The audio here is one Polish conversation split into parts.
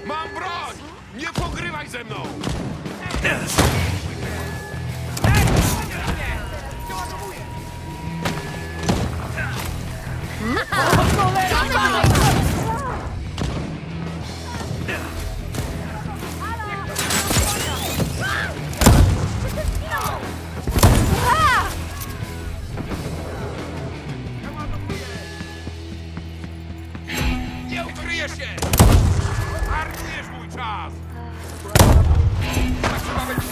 Mam broń! Nie pogrywaj ze mną! Nie ukryjesz się! Marnujesz mój czas! Tak trzeba być!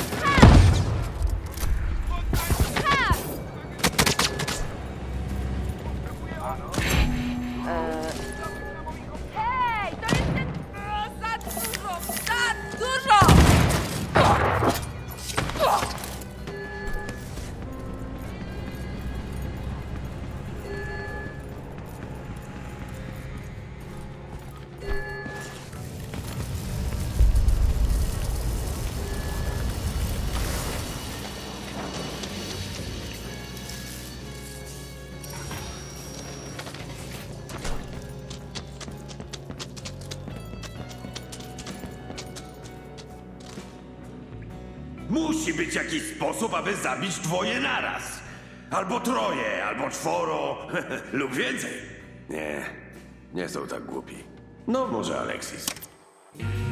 Hej, to jest ten... za dużo! Za dużo! Musi być jakiś sposób, aby zabić dwoje naraz. Albo troje, albo czworo, lub więcej. Nie, nie są tak głupi. No może Alexis.